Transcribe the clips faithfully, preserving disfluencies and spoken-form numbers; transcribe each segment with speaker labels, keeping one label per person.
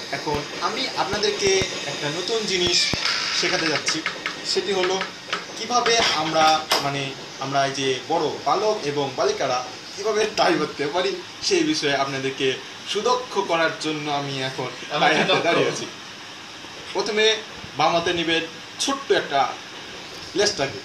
Speaker 1: এখন আমি আপনাদেরকে একটা নতুন জিনিস শেখাতে যাচ্ছি, সেটি হলো কিভাবে আমরা মানে আমরা এই যে বড় বালক এবং বালিকারা কিভাবে টাই করতে পারি সেই বিষয়ে আপনাদেরকে সুদক্ষ করার জন্য আমি এখন টাই হাতে দাঁড়িয়ে আছি। প্রথমে বাম হাতে নেবেন ছোট্ট একটা লেসটাকে,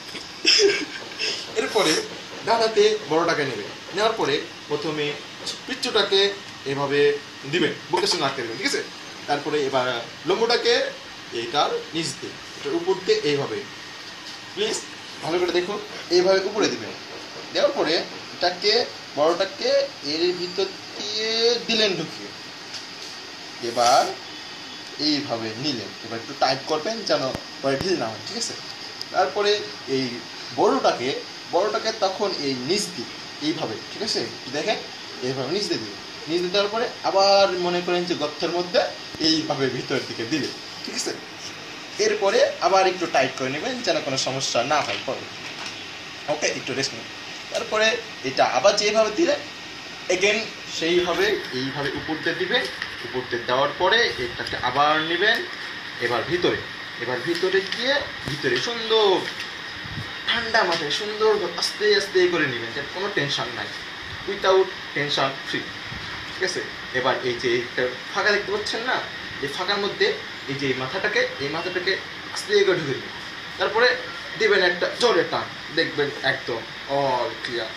Speaker 1: এরপরে ডান হাতে বড়টাকে নেবে, নেওয়ার পরে প্রথমে পিচ্চুটাকে এভাবে দিবেন, বুকের সঙ্গে আটকে দেবেন, ঠিক আছে। তারপরে এবার লম্বটাকে এইটার নিচ দিয়ে এটার উপর দিয়ে এইভাবে, প্লিজ ভালো করে দেখুন, এইভাবে উপরে দিবেন। দেওয়ার পরে এটাকে বড়টাকে এর ভিতর দিয়ে দিলেন ঢুকিয়ে, এবার এইভাবে নিলেন, এবার একটু টাইট করবেন যেন পরে ঢিল না হয়, ঠিক আছে। তারপরে এই বড়টাকে বড়টাকে তখন এই নিচ দিয়ে এইভাবে, ঠিক আছে, দেখেন এইভাবে নিচ দিয়ে দিলেন, নিচ দিয়ে দেওয়ার পরে আবার মনে করেন যে গর্তের মধ্যে এইভাবে ভিতরের দিকে দিলেন, ঠিক আছে। এরপরে আবার একটু টাইট করে নেবেন যেন কোনো সমস্যা না হয় পরে, ওকে, একটু রেস্ট নেবেন। তারপরে এটা আবার যেভাবে দিলেন এগেন সেইভাবে এইভাবে উপর দিয়ে দিবেন, উপর দিয়ে দেওয়ার পরে এটাকে আবার নেবেন এবার ভিতরে, এবার ভিতরে গিয়ে ভিতরে সুন্দর ঠান্ডা মাথায় সুন্দর আস্তে আস্তে করে নেবেন, যেন কোনো টেনশন নাই, উইথাউট টেনশন ফ্রি, ঠিক আছে। এবার এই যে ফাঁকা দেখতে পাচ্ছেন না, এই ফাঁকার মধ্যে এই যে মাথাটাকে এই মাথাটাকে আস্তে করে ঢুকে দিবেন, তারপরে দিবেন একটা জোরে টান, দেখবেন একদম অল ক্লিয়ার।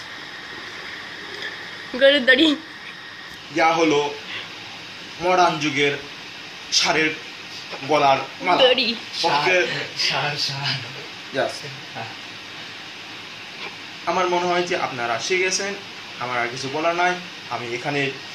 Speaker 2: গরুর দড়ি
Speaker 1: যা হলো মডার্ন যুগের ষাঁড়ের গলার মালা।
Speaker 2: দড়ি
Speaker 1: আমার মনে হয় যে আপনারা শিখে গেছেন, আমার আর কিছু বলার নাই, আমি এখানে